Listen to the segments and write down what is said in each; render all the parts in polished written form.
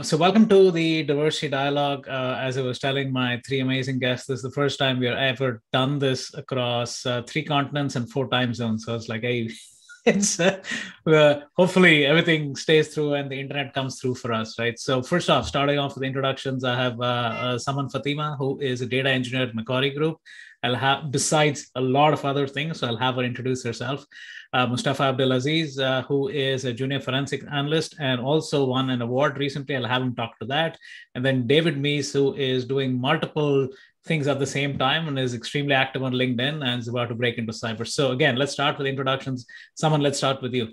So welcome to the Diversity Dialogue. As I was telling my three amazing guests, this is the first time we have ever done this across three continents and four time zones. So it's like, hey, it's hopefully everything stays through and the internet comes through for us, right? So first off, starting off with introductions, I have Saman Fatima, who is a data engineer at Macquarie Group. I'll have, besides a lot of other things, so I'll have her introduce herself. Mostafa Abdelaziz, who is a junior forensic analyst and also won an award recently. I'll have him talk to that. And then David Meece, who is doing multiple things at the same time and is extremely active on LinkedIn and is about to break into cyber. So again, let's start with introductions. Someone, let's start with you.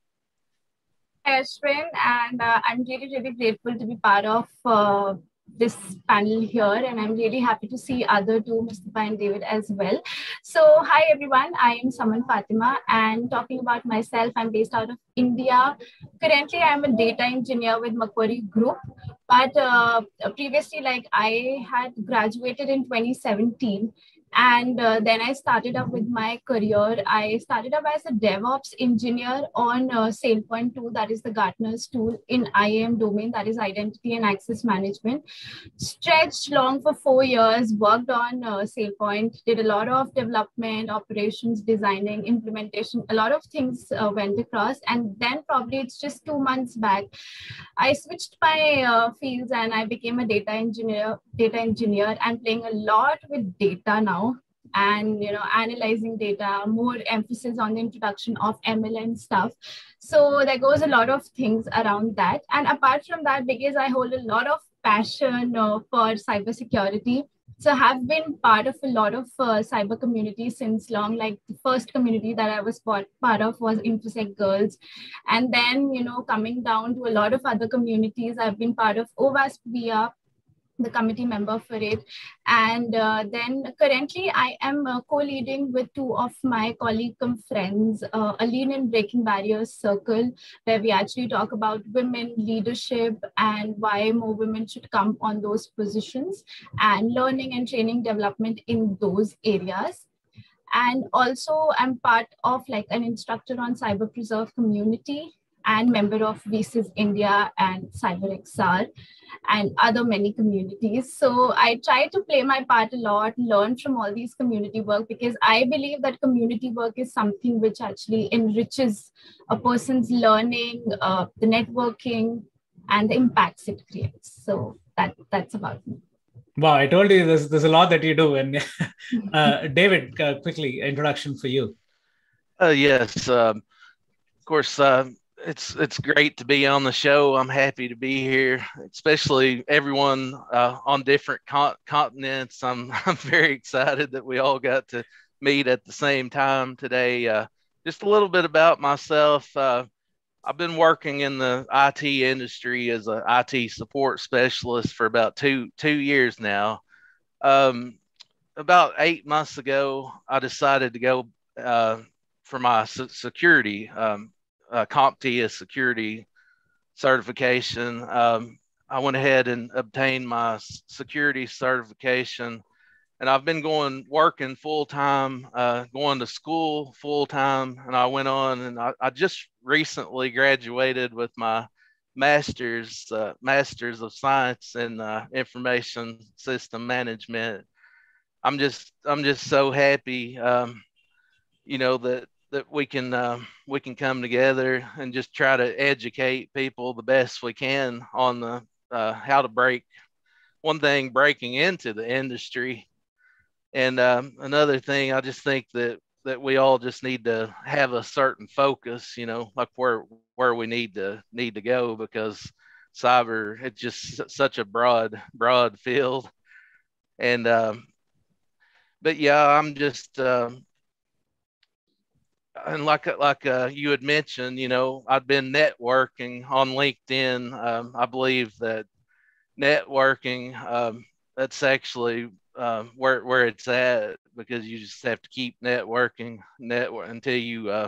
Ashwin, and I'm really, really grateful to be part of this panel here, and I'm really happy to see other two, Mostafa and David as well. So hi everyone, I am Saman Fatima, and talking about myself, I'm based out of India. Currently, I'm a data engineer with Macquarie Group, but previously, I had graduated in 2017. And then I started up with my career. I started up as a DevOps engineer on SailPoint 2, that is the Gartner's tool in IAM domain, that is Identity and Access Management. Stretched long for 4 years, worked on SailPoint, did a lot of development, operations, designing, implementation, a lot of things went across. And then probably it's just 2 months back, I switched my fields and I became a data engineer and playing a lot with data now. And analyzing data, more emphasis on the introduction of ML and stuff. So there goes a lot of things around that. And apart from that, because I hold a lot of passion for cybersecurity, so I have been part of a lot of cyber communities since long. Like the first community that I was part of was InfoSec Girls. And then, coming down to a lot of other communities, I've been part of OWASP VR, the committee member for it. And then currently I am co-leading with two of my colleague and friends, a Lean in Breaking Barriers circle, where we actually talk about women leadership and why more women should come on those positions and learning and training development in those areas. And also I'm part of an instructor on Cyber Preserve community and member of VCIS India and CyberXR and other many communities. So I try to play my part a lot, learn from all these community work, because I believe that community work is something which actually enriches a person's learning, the networking, and the impacts it creates. So that's about me. Wow, I told you there's a lot that you do. And David, quickly, introduction for you. Yes, of course. It's great to be on the show. I'm happy to be here, especially everyone on different continents. I'm very excited that we all got to meet at the same time today. Just a little bit about myself. I've been working in the IT industry as an IT support specialist for about two years now. About 8 months ago, I decided to go for my security. CompTIA security certification. I went ahead and obtained my security certification, and I've been working full time, going to school full time, and I went on and I just recently graduated with my master's of science in information system management. I'm just so happy, that we can come together and just try to educate people the best we can on the how to breaking into the industry. And another thing, I just think that we all just need to have a certain focus, like where we need to go, because cyber, it's just such a broad field. And but yeah, I'm just and like you had mentioned, I've been networking on LinkedIn. I believe that networking, that's actually where it's at, because you just have to keep networking until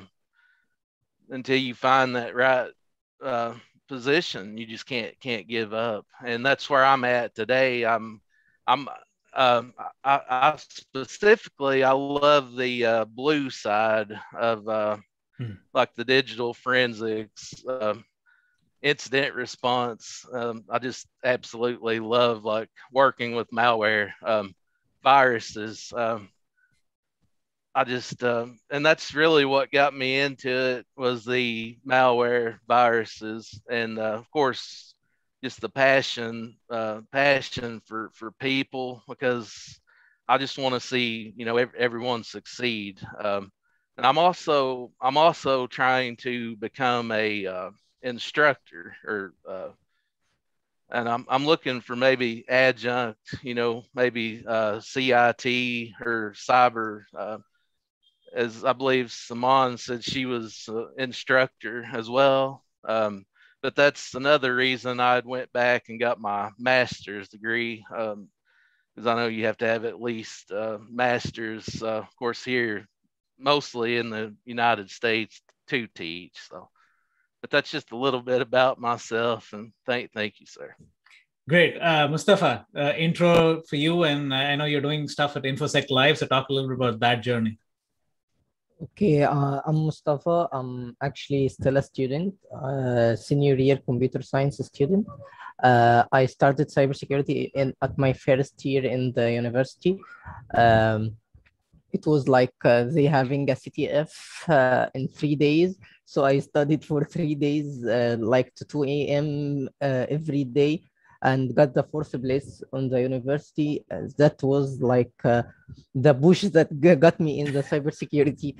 you find that right position. You just can't give up, and that's where I'm at today. I specifically, I love the blue side of like the digital forensics, incident response. I just absolutely love like working with malware, viruses. I just and that's really what got me into it, was the malware, viruses, and of course just the passion for people, because I just want to see, you know, everyone succeed. And I'm also trying to become a instructor, or and I'm looking for maybe adjunct, you know, maybe CIT or cyber. As I believe Saman said, she was instructor as well. But that's another reason I went back and got my master's degree, because I know you have to have at least master's, of course, here, mostly in the United States, to teach. So, but that's just a little bit about myself, and thank you, sir. Great. Mostafa, intro for you, and I know you're doing stuff at InfoSec Live, so talk a little bit about that journey. Okay, I'm Mostafa. I'm actually still a student, senior year computer science student. I started cybersecurity at my first year in the university. It was like they having a CTF in 3 days. So I studied for 3 days, like to 2 a.m. Every day, and got the fourth place on the university. That was like the push that got me in the cybersecurity.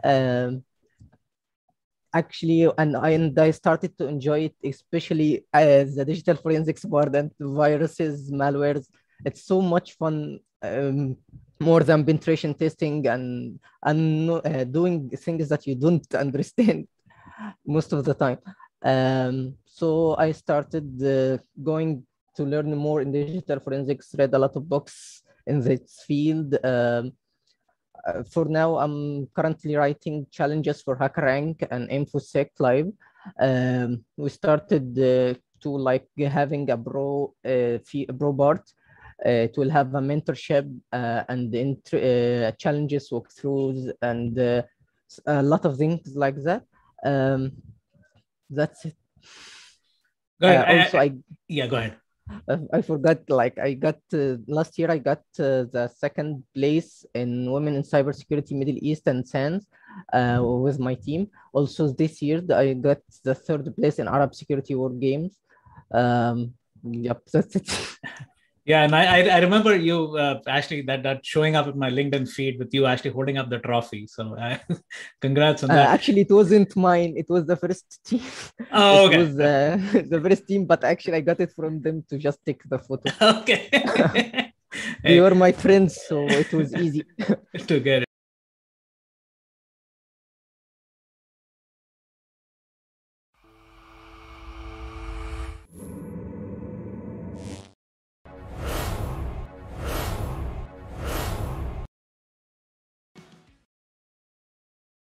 Actually, and I started to enjoy it, especially as the digital forensics part and viruses, malwares. It's so much fun, more than penetration testing and doing things that you don't understand most of the time. So I started going to learn more in digital forensics, read a lot of books in this field. For now, I'm currently writing challenges for HackerRank and InfoSec Live. We started to like having a bro part. It will have a mentorship and challenges, walkthroughs, and a lot of things like that. That's it. Go ahead. Also, yeah, go ahead. I forgot, like I got last year I got the second place in Women in Cybersecurity Middle East and SANS with my team. Also this year I got the third place in Arab Security War Games. Yep, that's it. Yeah, and I remember you actually that showing up in my LinkedIn feed with you actually holding up the trophy. So congrats on that. Actually, it wasn't mine. It was the first team. Oh, okay. It was the first team, but actually I got it from them to just take the photo. Okay. They were my friends, so it was easy to get it.